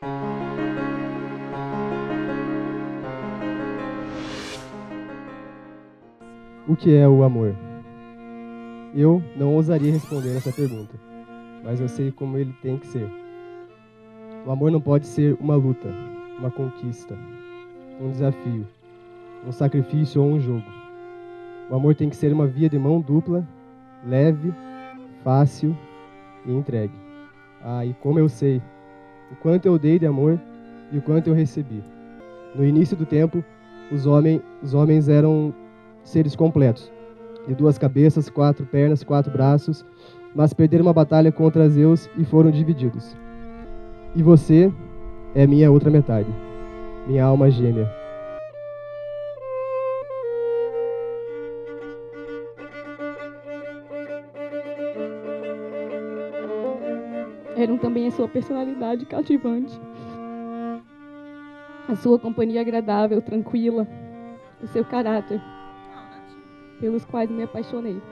O que é o amor? Eu não ousaria responder essa pergunta, mas eu sei como ele tem que ser. O amor não pode ser uma luta, uma conquista, um desafio, um sacrifício ou um jogo. O amor tem que ser uma via de mão dupla, leve, fácil e entregue. E como eu sei o quanto eu dei de amor e o quanto eu recebi. No início do tempo, os homens eram seres completos, de 2 cabeças, 4 pernas, 4 braços, mas perderam uma batalha contra Zeus e foram divididos. E você é minha outra metade, minha alma gêmea. Eram também a sua personalidade cativante, a sua companhia agradável, tranquila, o seu caráter, pelos quais me apaixonei.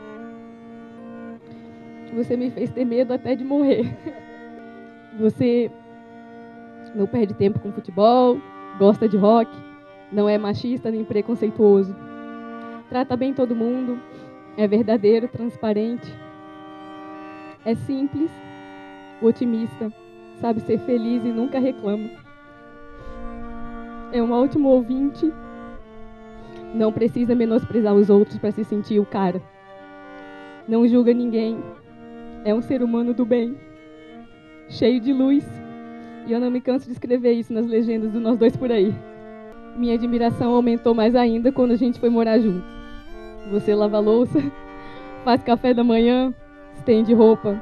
Você me fez ter medo até de morrer. Você não perde tempo com futebol, gosta de rock, não é machista nem preconceituoso. Trata bem todo mundo, é verdadeiro, transparente, é simples, otimista, sabe ser feliz e nunca reclama. É um ótimo ouvinte, não precisa menosprezar os outros para se sentir o cara. Não julga ninguém, é um ser humano do bem, cheio de luz. E eu não me canso de escrever isso nas legendas do Nós Dois Por Aí. Minha admiração aumentou mais ainda quando a gente foi morar junto. Você lava a louça, faz café da manhã, estende roupa.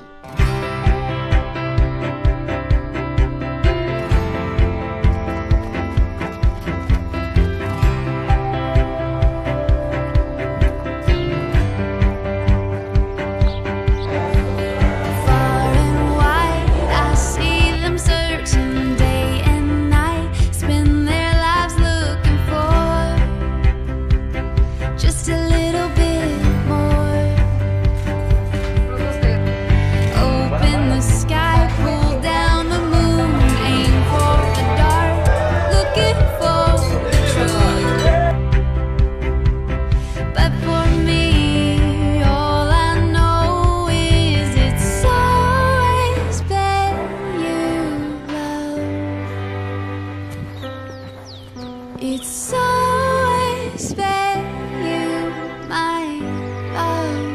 It's always been you, my love.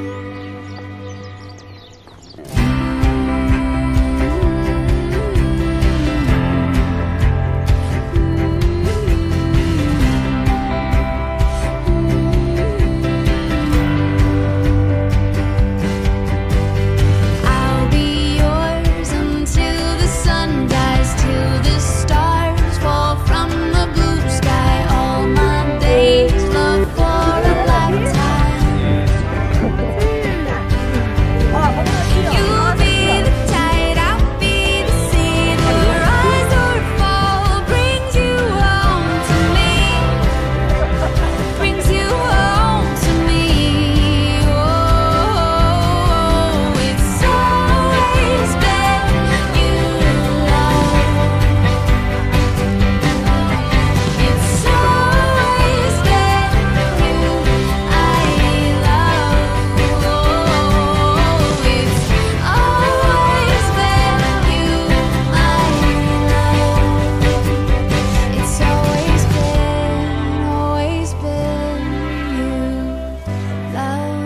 I'll be yours until the sun dies, till the stars fall from the blue sky. All my days, love for a lifetime. You'll be the tide, I'll be the sea. The rise or fall brings you home to me. Brings you home to me. Oh, it's always been you, love. It's always been you I love. Oh, it's always been you, my love. It's always been you, love.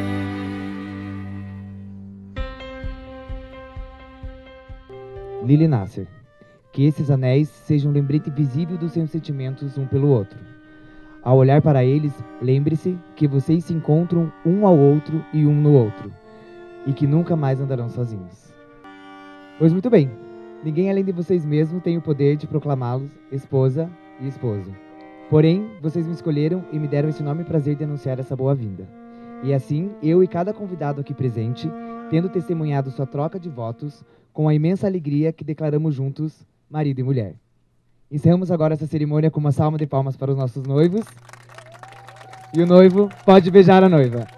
Lili Nasser. Que esses anéis sejam um lembrete visível dos seus sentimentos um pelo outro. Ao olhar para eles, lembre-se que vocês se encontram um ao outro e um no outro, e que nunca mais andarão sozinhos. Pois muito bem, ninguém além de vocês mesmos tem o poder de proclamá-los esposa e esposo. Porém, vocês me escolheram e me deram esse enorme prazer de anunciar essa boa-vinda. E assim, eu e cada convidado aqui presente, tendo testemunhado sua troca de votos, com a imensa alegria que declaramos juntos, marido e mulher. Encerramos agora essa cerimônia com uma salva de palmas para os nossos noivos. E o noivo pode beijar a noiva.